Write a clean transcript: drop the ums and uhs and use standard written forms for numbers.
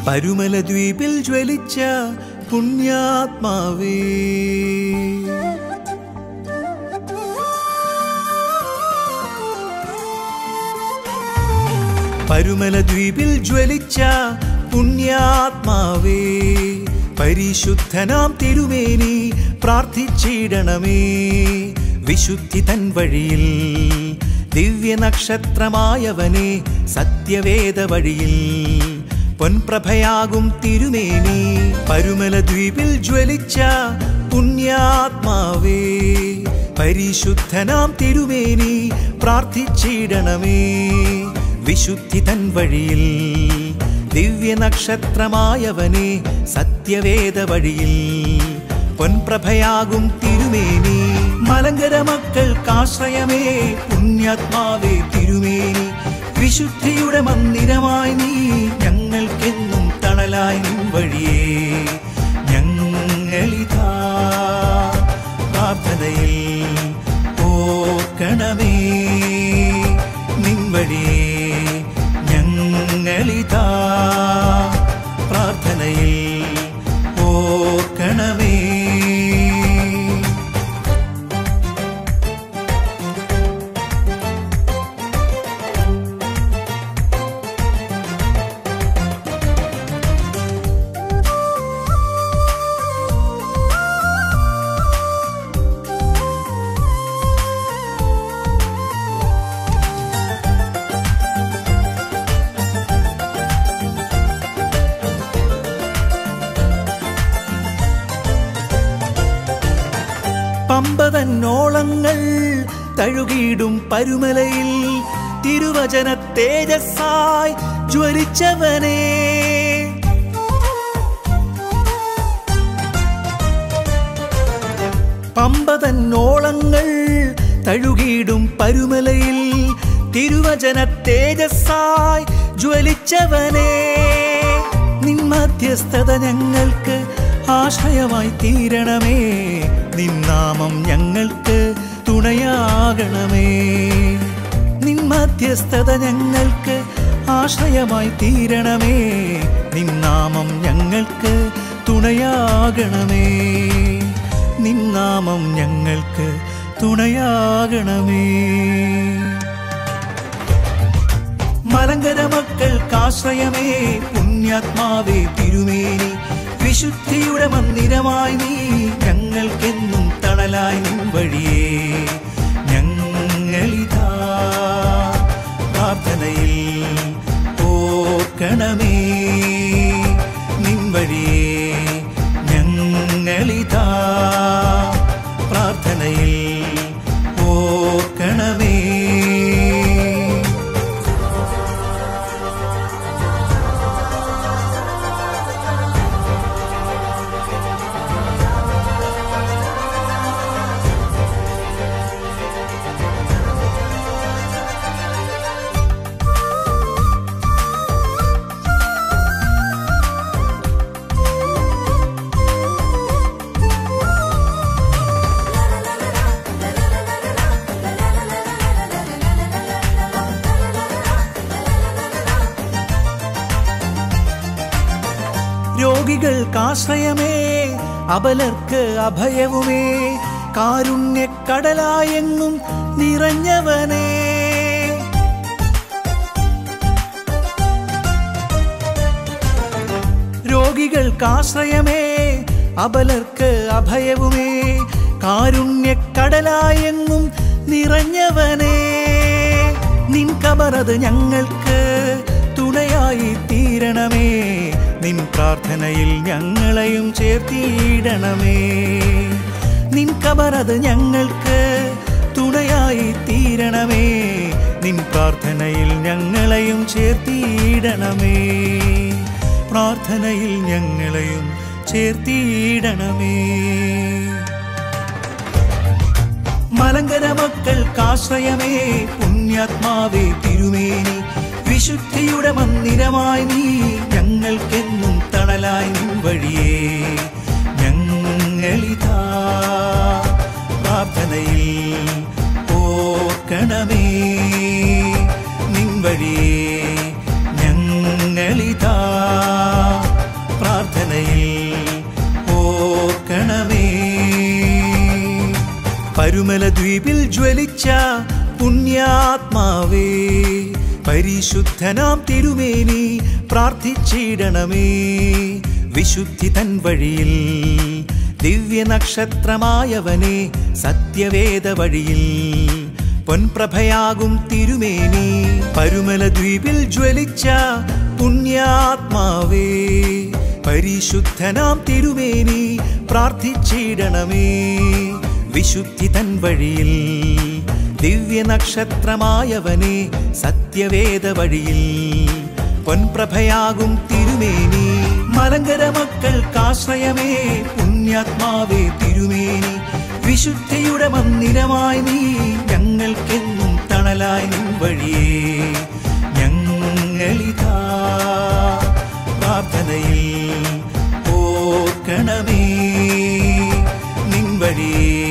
പരുമലദ്വീപിൽ ജ്വലിച്ച പുണ്യാത്മാവേ, പരുമലദ്വീപിൽ ജ്വലിച്ച പുണ്യാത്മാവേ, പരിശുദ്ധനാം തിരുമേനി പ്രാർത്ഥിച്ചിടണമേ. വിശുദ്ധി തൻ വഴിയിൽ ദിവ്യനക്ഷത്രമായവനെ, സത്യവേദ വഴിയിൽ പൊൻപ്രഭയാകും തിരുമേനി. പരുമലദ്വീപിൽ ജ്വലിച്ച പുണ്യാത്മാവേ, പരിശുദ്ധനാം തിരുമേനി പ്രാർത്ഥിച്ചിടണമേ. വിശുദ്ധി തൻ വഴിയിൽ ദിവ്യനക്ഷത്രമായവനെ, സത്യവേദ വഴിയിൽ പൊൻപ്രഭയാകും തിരുമേനി. മലങ്കര മക്കൾക്കാശ്രയമേ പുണ്യാത്മാവേ തിരുമേനി, വിശുദ്ധിയുടെ മന്ദിരമായി നീ ഞങ്ങൾക്കെന്നും തണലായി നിൻ വഴിയേ. ഞങ്ങളിതാ പ്രാർത്ഥനയിൽ ഓർക്കണമേ നിൻ വഴിയേ. ഞങ്ങളിതാ പ്രാർത്ഥനയിൽ ഓർക്കണമേ. പമ്പതന്നോളങ്ങൾ തഴുകിയിടും പരുമലയിൽ, തിരുവചന തേജസ്സായി ജ്വലിച്ചവനേ. പമ്പതന്നോളങ്ങൾ തഴുകിയിടും പരുമലയിൽ, തിരുവചന തേജസ്സായി ജ്വലിച്ചവനേ. നിൻ മധ്യസ്ഥത ഞങ്ങൾക്ക് ആശ്രയമായി തീരണമേ. നിന്നാമം ഞങ്ങൾക്ക് തുണയാകണമേ. നിൻ മധ്യസ്ഥത ഞങ്ങൾക്ക് ആശ്രയമായി തീരണമേ. നിന്നാമം ഞങ്ങൾക്ക് തുണയാകണമേ. നിന്നാമം ഞങ്ങൾക്ക് തുണയാകണമേ. മലങ്കര മക്കൾക്കാശ്രയമേ പുണ്യാത്മാവേ തിരുമേനി, വിശുദ്ധിയുടെ മന്ദിരമായി നീ ഞങ്ങൾക്കെന്നും തണലായി നിൻ വഴിയേ. ഞങ്ങളിതാ പ്രാർത്ഥനയിൽ ഓർക്കണമേ നിൻ വഴിയേ. ഞങ്ങളിതാ പ്രാർത്ഥനയിൽ ഓർക്കണമേ. രോഗികൾക്കാശ്രയമേ, അബലർക്ക് അഭയവുമേ, കാരുണ്യക്കടലായെങ്ങും നിറഞ്ഞവനേ. രോഗികൾക്കാശ്രയമേ, അബലർക്ക് അഭയവുമേ, കാരുണ്യക്കടലായെങ്ങും നിറഞ്ഞവനേ. നിൻ കബറത് ഞങ്ങൾക്ക് തുണയായി തീരണമേ. നിൻ പ്രാർത്ഥനയിൽ ഞങ്ങളെയും ചേർത്തിയിടണമേ. നിൻ കബറത് ഞങ്ങൾക്ക് തുണയായി തീരണമേ. നിൻ പ്രാർത്ഥനയിൽ ഞങ്ങളെയും ചേർത്തിയിടണമേ. പ്രാർത്ഥനയിൽ ഞങ്ങളെയും ചേർത്തിയിടണമേ. മലങ്കര മക്കൾക്കാശ്രയമേ പുണ്യാത്മാവേ തിരുമേനി, വിശുദ്ധിയുടെ മന്ദിരമായി നീ ഞങ്ങൾക്കെന്നും തണലായി നിൻ വഴിയേ. ഞങ്ങളിതാ പ്രാർത്ഥനയിൽ ഓർക്കണമേ നിൻ വഴിയേ. ഞങ്ങളിതാ പരുമലദ്വീപിൽ ജ്വലിച്ച പുണ്യാത്മാവേ, പരിശുദ്ധനാം തിരുമേനി പ്രാർത്ഥിച്ചിടണമേ. വിശുദ്ധി തൻ വഴിയിൽ ദിവ്യനക്ഷത്രമായവനെ, സത്യവേദ വഴിയിൽ പൊൻപ്രഭയാകും തിരുമേനി. പരുമലദ്വീപിൽ ജ്വലിച്ച പുണ്യാത്മാവേ, പരിശുദ്ധനാം തിരുമേനി പ്രാർത്ഥിച്ചിടണമേ. വിശുദ്ധി തൻ വഴിയിൽ ദിവ്യനക്ഷത്രമായവനെ, സത്യവേദ വഴിയിൽ പൊൻപ്രഭയാകും തിരുമേനി. മലങ്കര മക്കൾക്കാശ്രയമേ പുണ്യാത്മാവേ തിരുമേനി, വിശുദ്ധിയുടെ മന്ദിരമായി നീ ഞങ്ങൾക്കെന്നും തണലായി. നിൻ വഴിയേ ഞങ്ങളിതാ പ്രാർത്ഥനയിൽ ഓർക്കണമേ. നിൻ വഴിയേ